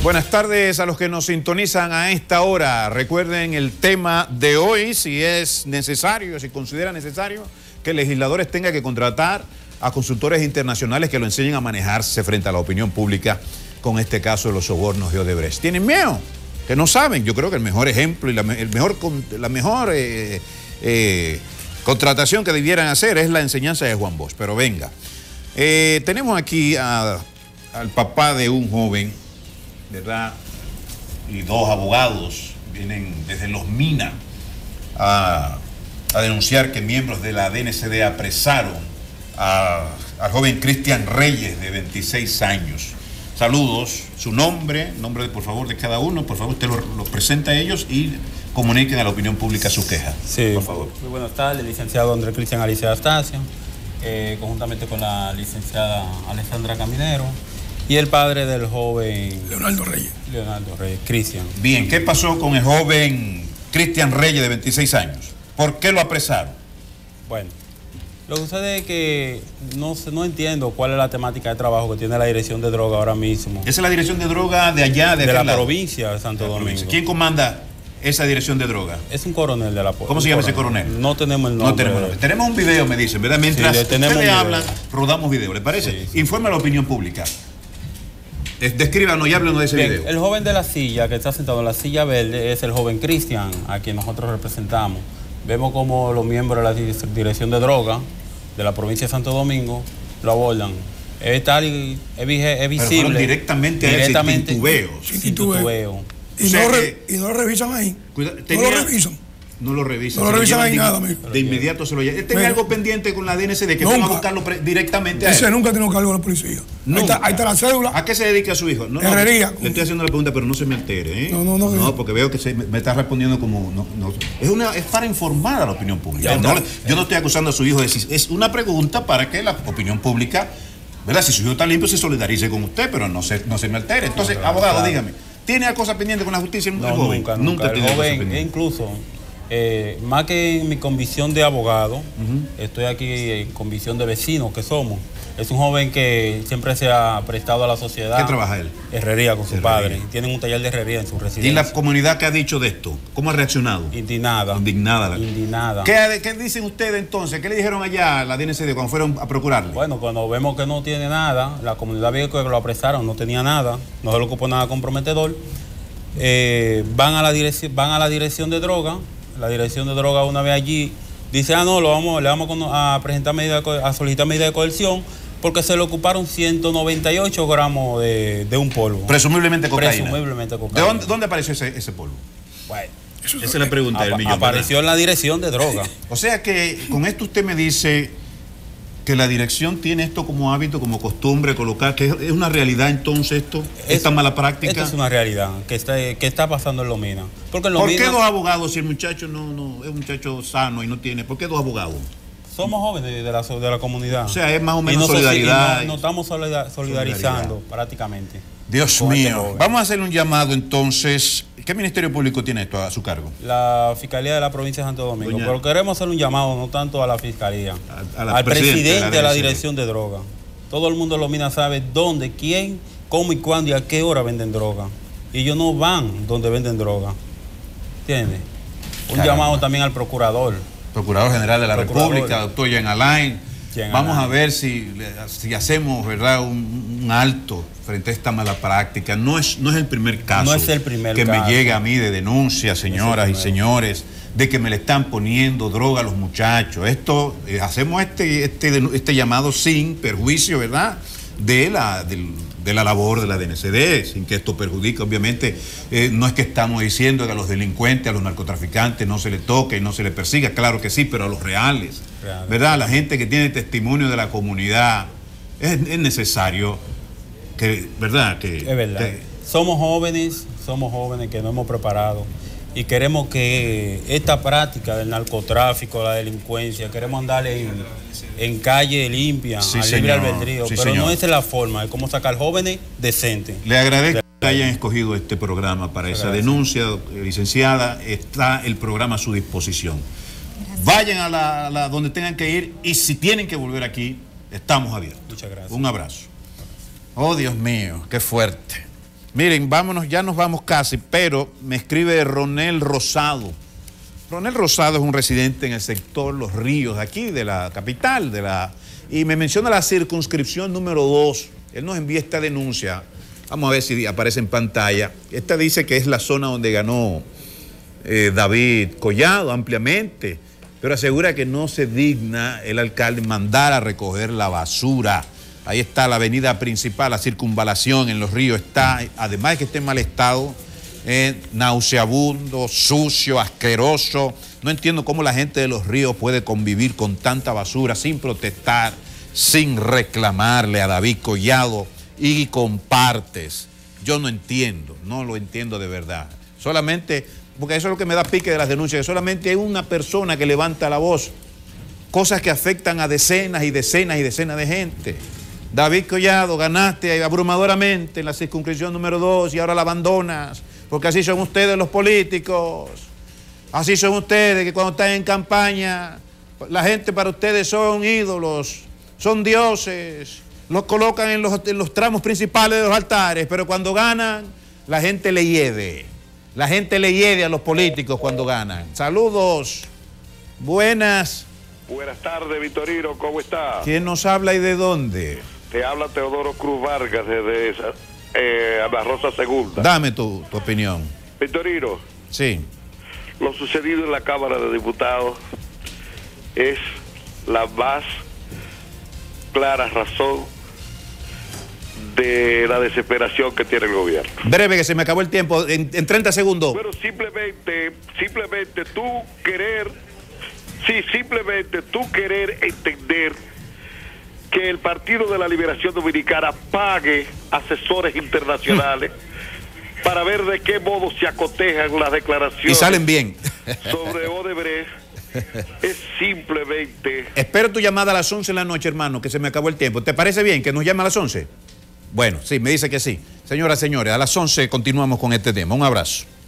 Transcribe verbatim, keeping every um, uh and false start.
Buenas tardes a los que nos sintonizan a esta hora. Recuerden el tema de hoy, si es necesario, si considera necesario que legisladores tengan que contratar a consultores internacionales que lo enseñen a manejarse frente a la opinión pública con este caso de los sobornos de Odebrecht. ¿Tienen miedo? Que no saben. Yo creo que el mejor ejemplo y la, el mejor, la mejor eh, eh, contratación que debieran hacer es la enseñanza de Juan Bosch. Pero venga, eh, tenemos aquí a, al papá de un joven, ¿verdad? Y dos abogados vienen desde Los Minas a, a denunciar que miembros de la D N C D apresaron a, al joven Cristian Reyes, de veintiséis años. Saludos, su nombre, nombre por favor de cada uno, por favor usted los lo presenta a ellos y comuniquen a la opinión pública su queja. Sí, por favor. Muy buenas tardes, licenciado Andrés Cristian Alicia Astacio, eh, conjuntamente con la licenciada Alessandra Caminero y el padre del joven Leonardo Reyes. Leonardo Reyes, Cristian. Bien, ¿qué pasó con el joven Cristian Reyes de veintiséis años? ¿Por qué lo apresaron? Bueno, lo que sucede es que no, no entiendo cuál es la temática de trabajo que tiene la dirección de droga ahora mismo. Esa es la dirección de droga de allá, de, de la lado? provincia de Santo Domingo. ¿Quién comanda esa dirección de droga? Es un coronel de la policía. ¿Cómo se llama ese coronel? No tenemos el nombre. No tenemos nombre. Tenemos un video, me dicen, ¿verdad? Mientras sí, ustedes video. hablan, rodamos video, ¿le parece? Sí, sí. Informe a la opinión pública. Descríbanos y háblenos de ese Bien, video. El joven de la silla, que está sentado en la silla verde, es el joven Cristian, a quien nosotros representamos. Vemos como los miembros de la dirección de droga de la provincia de Santo Domingo lo abordan. Es, tal, es, es visible. Pero directamente, directamente a ese sin titubeo. Y, o sea no que, re, y no lo revisan ahí. Cuida, tenía, no lo revisan. No lo revisan. No lo revisan ahí nada, de, de inmediato se lo llevan. ¿Tenía Mira, algo pendiente con la D N C D que nunca, van a buscarlo directamente a él? Ese nunca tiene un cargo de la policía. Ahí está, ahí está la cédula. ¿A qué se dedica su hijo? No, Herrería. No, le estoy haciendo la pregunta, pero no se me altere, ¿eh? No, no, no. No, porque veo que se, me, me está respondiendo como... No, no, es, una, es para informar a la opinión pública. No, yo no estoy acusando a su hijo de decir... Es una pregunta para que la opinión pública, ¿verdad? Si su hijo está limpio, se solidarice con usted, pero no se, no se me altere. Entonces, no, abogado, claro. dígame, ¿tiene cosa pendiente con la justicia? No, el joven? nunca, nunca. Nunca tiene el joven, cosa pendiente. Incluso... Eh, más que en mi convicción de abogado, uh-huh. estoy aquí en convicción de vecino que somos. Es un joven que siempre se ha prestado a la sociedad. ¿Qué trabaja él? Herrería con su herrería. padre. Tienen un taller de herrería en su residencia. ¿Y la comunidad qué ha dicho de esto? ¿Cómo ha reaccionado? Indignada. Indignada. Indignada. ¿Qué, ¿Qué dicen ustedes entonces? ¿Qué le dijeron allá a la D N C D cuando fueron a procurarle? Bueno, cuando vemos que no tiene nada, la comunidad vio que lo apresaron, no tenía nada, no se le ocupó nada comprometedor, eh, van, a la dirección, van a la dirección de droga. La dirección de droga una vez allí dice, ah no, lo vamos, le vamos a presentar medida, a solicitar medida de coerción porque se le ocuparon ciento noventa y ocho gramos de, de un polvo. Presumiblemente cocaína. Presumiblemente cocaína. ¿De dónde, dónde apareció ese, ese polvo? Bueno, esa es la pregunta del millón. Apareció en la dirección de droga. O sea que con esto usted me dice que la dirección tiene esto como hábito, como costumbre, colocar, que es una realidad entonces esto, es, esta mala práctica. Esto es una realidad que está, que está pasando en Los Minas. Porque en Los ¿Por Minas, qué dos abogados si el muchacho no, no es un muchacho sano y no tiene? ¿Por qué dos abogados? Somos jóvenes de la, de la comunidad. O sea, es más o menos y no, solidaridad. Y nos no estamos solidarizando solidaridad. prácticamente. Dios mío. Este Vamos a hacer un llamado entonces. ¿Qué Ministerio Público tiene esto a su cargo? La Fiscalía de la Provincia de Santo Domingo. Doña... Pero queremos hacer un llamado no tanto a la Fiscalía, a, a la al presidente de la, de la Dirección de Droga. Todo el mundo de Los Minas sabe dónde, quién, cómo y cuándo y a qué hora venden droga. Y ellos no van donde venden droga. ¿Entiendes? Un Caramba. llamado también al procurador. Procurador General de la procurador. República, doctor Jean Alain. Jean Vamos Alain. a ver si, si hacemos, ¿verdad?, un, un alto frente a esta mala práctica. No es, no es el primer caso no es el primer que caso. me llega a mí de denuncias, señoras no y señores, de que me le están poniendo droga a los muchachos. Esto, eh, hacemos este, este, este llamado sin perjuicio, ¿verdad?, de la, de, de la labor de la D N C D, sin que esto perjudique, obviamente, eh, no es que estamos diciendo que a los delincuentes, a los narcotraficantes no se les toque y no se les persiga, claro que sí, pero a los reales, reales. ¿verdad?, la gente que tiene testimonio de la comunidad, es, es necesario que, ¿verdad?, que... Es verdad. Que, somos jóvenes, somos jóvenes que nos hemos preparado y queremos que esta práctica del narcotráfico, la delincuencia, queremos andarle en, en calle limpia, sí, al señor, libre albedrío, sí, pero señor. no esa es la forma, es como sacar jóvenes decentes. Le agradezco que hayan escogido este programa para esa Gracias. denuncia, licenciada, está el programa a su disposición. Gracias. Vayan a la, a la donde tengan que ir y si tienen que volver aquí, estamos abiertos. Muchas gracias. Un abrazo. Oh, Dios mío, qué fuerte. Miren, vámonos, ya nos vamos casi, pero me escribe Ronel Rosado. Ronel Rosado es un residente en el sector Los Ríos, de aquí, de la capital, de la y me menciona la circunscripción número dos. Él nos envía esta denuncia. Vamos a ver si aparece en pantalla. Esta dice que es la zona donde ganó eh, David Collado ampliamente, pero asegura que no se digna el alcalde mandar a recoger la basura. Ahí está la avenida principal, la circunvalación en Los Ríos está, además de que esté en mal estado, eh, nauseabundo, sucio, asqueroso. No entiendo cómo la gente de Los Ríos puede convivir con tanta basura sin protestar, sin reclamarle a David Collado y con partes. Yo no entiendo, no lo entiendo de verdad. Solamente, porque eso es lo que me da pique de las denuncias, que solamente hay una persona que levanta la voz. Cosas que afectan a decenas y decenas y decenas de gente. David Collado, ganaste abrumadoramente en la circunscripción número dos y ahora la abandonas, porque así son ustedes los políticos. Así son ustedes, que cuando están en campaña, la gente para ustedes son ídolos, son dioses, los colocan en los, en los tramos principales de los altares, pero cuando ganan, la gente le hiede. La gente le hiede a los políticos cuando ganan. Saludos, buenas. Buenas tardes, Vitorino, ¿cómo está? ¿Quién nos habla y de dónde? Te habla Teodoro Cruz Vargas desde esa, eh, La Rosa Segunda. Dame tu, tu opinión. Vitorino. Sí. Lo sucedido en la Cámara de Diputados es la más clara razón de la desesperación que tiene el gobierno. Breve, que se me acabó el tiempo, en, en treinta segundos. Pero simplemente, simplemente tú querer, sí, simplemente tú querer entender que el Partido de la Liberación Dominicana pague asesores internacionales para ver de qué modo se acotejan las declaraciones. Y salen bien. Sobre Odebrecht es simplemente... Espero tu llamada a las once de la noche, hermano, que se me acabó el tiempo. ¿Te parece bien que nos llame a las once? Bueno, sí, me dice que sí. Señoras y señores, a las once continuamos con este tema. Un abrazo.